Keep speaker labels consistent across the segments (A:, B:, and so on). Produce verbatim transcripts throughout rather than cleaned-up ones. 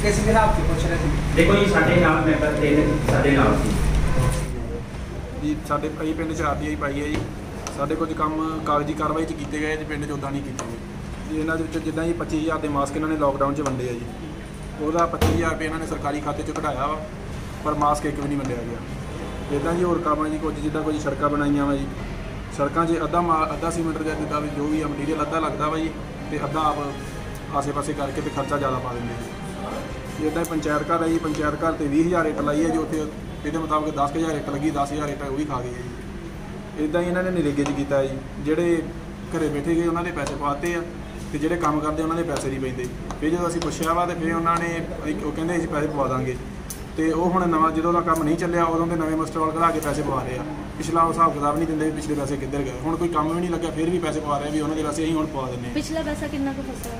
A: किस हिसाब से पूछ रहे थे?
B: देखो जी साढ़े नाल मैंबर तीन साढ़े नाल सी
C: जी साढ़े कई पिंड च आरटीआई पाई है जी ਸਾਡੇ ਕੁਝ ਕੰਮ ਕਾਗਜ਼ੀ ਕਾਰਵਾਈ 'ਚ ਕੀਤੇ ਗਏ ਜੀ ਪਿੰਡ 'ਚ ਉੱਦਾਂ ਨਹੀਂ ਕੀਤੇ ਗਏ ਜੀ ਇਹਨਾਂ ਦੇ ਵਿੱਚ ਜਿੱਦਾਂ ਜੀ ਪੱਚੀ ਹਜ਼ਾਰ ਦੇ ਮਾਸਕ ਇਹਨਾਂ ਨੇ ਲੋਕਡਾਊਨ 'ਚ ਵੰਡੇ ਆ ਜੀ ਉਹਦਾ ਪੱਚੀ ਹਜ਼ਾਰ ਰੁਪਏ ਇਹਨਾਂ ਨੇ ਸਰਕਾਰੀ ਖਾਤੇ 'ਚ ਕਢਾਇਆ ਵਾ ਪਰ ਮਾਸਕ ਇੱਕ ਵੀ ਨਹੀਂ ਵੰਡਿਆ ਗਿਆ ਇੱਦਾਂ ਜੀ ਹੋਰ ਕੰਮ ਜੀ ਕੁਝ ਜਿੱਦਾਂ ਕੁਝ ਸੜਕਾਂ ਬਣਾਈਆਂ ਵਾ ਜੀ ਸੜਕਾਂ 'ਚ ਅੱਧਾ ਮਾ ਅੱਧਾ ਸੀਮੈਂਟ ਦਾ ਜਿੱਦਾਂ ਵੀ ਜੋ ਵੀ ਆ ਮਟੀਰੀਅਲ ਅੱਧਾ ਲੱਗਦਾ ਵਾ ਜੀ ਅਤੇ ਅੱਧਾ ਆਪ ਆਸੇ ਪਾਸੇ ਕਰਕੇ ਅਤੇ ਖਰਚਾ ਜ਼ਿਆਦਾ ਪਾ ਦਿੰਦੇ ਜੀ ਇੱਦਾਂ ਪੰਚਾਇਤ ਘਰ ਹੈ ਜੀ ਪੰਚਾਇਤ ਘਰ 'ਤੇ ਵੀਹ ਹਜ਼ਾਰ ਇੱਟ ਲਾਈ ਹੈ ਜੀ ਉੱਥੇ ਇਹਦੇ ਮੁਤਾਬਕ ਦਸ ਹਜ਼ਾਰ ਇੱਟ ਲੱਗੀ ਦਸ ਹਜ਼ਾਰ ਇੱਟ ਉਹ ਵੀ ਖਾ ਗਈ ਹੈ ਜੀ ਇੱਦਾਂ ਹੀ ਇਹਨਾਂ ਨੇ ਨਰੇਗੇ 'ਚ ਕੀਤਾ ਜੀ ਜਿਹੜੇ ਘਰੇ ਬੈਠੇ ਗਏ ਉਹਨਾਂ ਦੇ ਪੈਸੇ ਪਾਤੇ ਆ ਅਤੇ ਜਿਹੜੇ ਕੰਮ ਕਰਦੇ ਉਹਨਾਂ ਦੇ ਪੈਸੇ ਨਹੀਂ ਪੈਂਦੇ ਫਿਰ ਜਦੋਂ ਅਸੀਂ ਪੁੱਛਿਆ ਵਾ ਅਤੇ ਫਿਰ ਉਹਨਾਂ ਨੇ ਉਹ ਕਹਿੰਦੇ ਅਸੀਂ ਪੈਸੇ ਪਵਾ ਦਾਂਗੇ ਅਤੇ ਉਹ ਹੁਣ ਨਵਾਂ ਜਦੋਂ ਦਾ ਕੰਮ ਨਹੀਂ ਚੱਲਿਆ ਉਦੋਂ ਦੇ ਨਵੇਂ ਮਾਸਟਰ ਵਾਲ ਕਢਾ ਕੇ ਪੈਸੇ ਪਵਾ ਰਹੇ ਆ ਪਿਛਲਾ ਉਹ ਹਿਸਾਬ ਕਿਤਾਬ ਨਹੀਂ ਦਿੰਦੇ ਵੀ ਪਿਛਲੇ ਪੈਸੇ ਕਿੱਧਰ ਗਏ ਹੁਣ ਕੋਈ ਕੰਮ ਵੀ ਨਹੀਂ ਲੱਗਿਆ ਫਿਰ ਵੀ ਪੈਸੇ ਪਵਾ ਰਹੇ ਵੀ ਉਹਨਾਂ ਦੇ ਪੈਸੇ ਅਸੀਂ ਹੁਣ ਪਵਾ ਦਿੰਦੇ
D: ਪਿਛਲਾ ਪੈਸਾ ਕਿੰਨਾ ਕੁ ਫਸਿਆ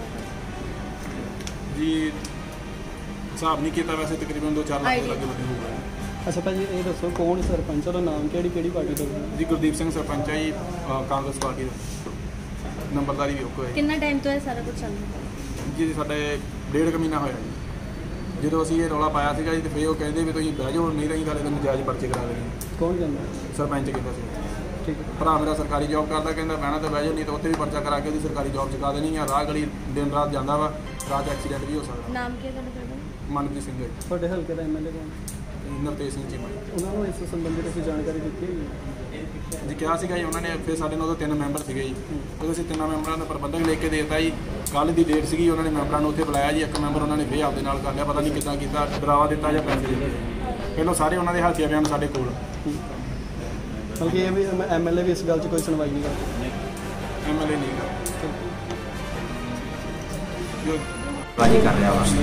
C: ਜੀ ਹਿਸਾਬ ਨਹੀਂ ਕੀਤਾ ਵੈਸੇ ਤਕਰੀਬਨ ਦੋ ਚਾਰ ਲੱਖ ਦੇ ਲੱਗੇ ਲੱਗੇ ਹੋਊਗਾ
E: अच्छा भाजी ये दसो कौन सरपंच और नाम केड़ी केड़ी पार्टी का
C: जी गुरदीप सिंह सरपंच है जी कांग्रेस पार्टी का नंबरदारी भी ओके है
D: कितना टाइम तो है सारा कुछ चल रहा
C: जी साढ़े डेढ़ क महीना होया जी जो असी ये रौला पाया सीगा जी तो फिर वो कहते भी तुम बह जाओ नहीं रही सारे तो नजायज़ पर्चे करा देंगे
E: कौन कहना
C: सरपंच कहता सी
E: ठीक है
C: भरा मेरा सरकारी जॉब करता कहता बहना तो बह जाओ नहीं तो उत्ते भी पर्चा करा के सरकारी जॉब चुका देनी है राह गली दिन रात जाता वा रात एक्सीडेंट भी हो सकता
D: नाम क्या करना
C: मनप्रीत सिंह है
E: ਤੁਹਾਡੇ ਹਲਕੇ ਦਾ ਐਮਐਲਏ ਕੌਣ
C: ਨਰਤੇਜ ਸਿੰਘ ਚੀਮਾ
E: ਉਹਨਾਂ ਨੂੰ ਇਸ ਸੰਬੰਧੀ ਤੁਸੀਂ ਜਾਣਕਾਰੀ ਦਿੱਤੀ ਹੈ
C: ਜੀ ਕਿਹਾ ਸੀਗਾ ਜੀ ਉਹਨਾਂ ਨੇ ਫਿਰ ਸਾਡੇ ਨਾਲ ਤਿੰਨ ਮੈਂਬਰ ਸੀਗੇ ਜੀ ਉਹਦੇ ਅਸੀਂ ਤਿੰਨਾਂ ਮੈਂਬਰਾਂ ਦਾ ਪ੍ਰਬੰਧਕ ਲਿਖ ਕੇ ਦੇ ਦਿੱਤਾ ਜੀ ਕੱਲ੍ਹ ਦੀ ਡੇਟ ਸੀਗੀ ਉਹਨਾਂ ਨੇ ਮੈਂਬਰਾਂ ਨੂੰ ਉੱਥੇ ਬੁਲਾਇਆ ਜੀ ਇੱਕ ਮੈਂਬਰ ਉਹਨਾਂ ਨੇ ਫਿਰ ਆਪਦੇ ਨਾਲ ਕਰ ਲਿਆ ਪਤਾ ਨਹੀਂ ਕਿੱਦਾਂ ਕੀਤਾ ਡਰਾਵਾ ਦਿੱਤਾ ਜਾਂ ਪੈਸੇ ਦਿੱਤੇ ਪਹਿਲਾਂ ਸਾਰੇ ਉਹਨਾਂ ਦੇ ਹਾਸ਼ੀਆ ਬਿਆਨ ਸਾਡੇ ਕੋਲ
E: ਬਲਕਿ ਇਹ ਵੀ ਐਮਐਲਏ ਵੀ ਇਸ ਗੱਲ 'ਚ ਕੋਈ ਸੁਣਵਾਈ ਨਹੀਂ ਕਰਦਾ
C: ਐਮਐਲਏ ਨਹੀਂ ਕਰਦਾ
B: ਬਾਜੀ ਕਰ ਰਿਹਾ ਵਾ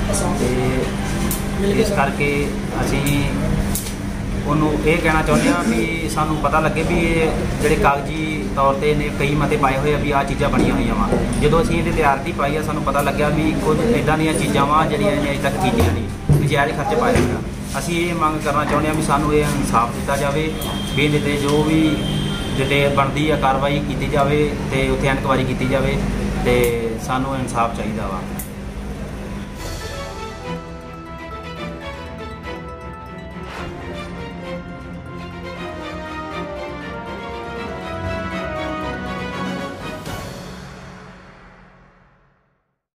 B: ਤੇ ਇਸ ਕਰਕੇ ਅਸੀਂ ਉਹਨੂੰ ਇਹ ਕਹਿਣਾ ਚਾਹੁੰਦੇ ਹਾਂ ਵੀ ਸਾਨੂੰ ਪਤਾ ਲੱਗੇ ਵੀ ਇਹ ਜਿਹੜੇ ਕਾਗਜ਼ੀ ਤੌਰ 'ਤੇ ਨੇ ਕਈ ਮਤੇ ਪਾਏ ਹੋਏ ਆ ਵੀ ਆਹ ਚੀਜ਼ਾਂ ਬਣੀਆਂ ਹੋਈਆਂ ਵਾ ਜਦੋਂ ਅਸੀਂ ਇਹਦੀ ਤਿਆਰੀ ਪਾਈ ਆ ਸਾਨੂੰ ਪਤਾ ਲੱਗਿਆ ਵੀ ਕੁਝ ਇੱਦਾਂ ਦੀਆਂ ਚੀਜ਼ਾਂ ਵਾ ਜਿਹੜੀਆਂ ਇਹਨੇ ਅਜੇ ਤੱਕ ਕੀਤੀਆਂ ਨਹੀਂ ਨਜਾਇਜ਼ ਖਰਚ ਪਾਏ ਹੋਏ ਆ ਅਸੀਂ ਇਹ ਮੰਗ ਕਰਨਾ ਚਾਹੁੰਦੇ ਹਾਂ ਵੀ ਸਾਨੂੰ ਇਹ ਇਨਸਾਫ ਦਿੱਤਾ ਜਾਵੇ ਵੀ ਇਹਦੇ 'ਤੇ ਜੋ ਵੀ ਡਿਟੇਲ ਬਣਦੀ ਆ ਕਾਰਵਾਈ ਕੀਤੀ ਜਾਵੇ ਅਤੇ ਉੱਥੇ ਇਨਕੁਆਇਰੀ ਕੀਤੀ ਜਾਵੇ ਅਤੇ ਸਾਨੂੰ ਇਨਸਾਫ ਚਾਹੀਦਾ ਵਾ।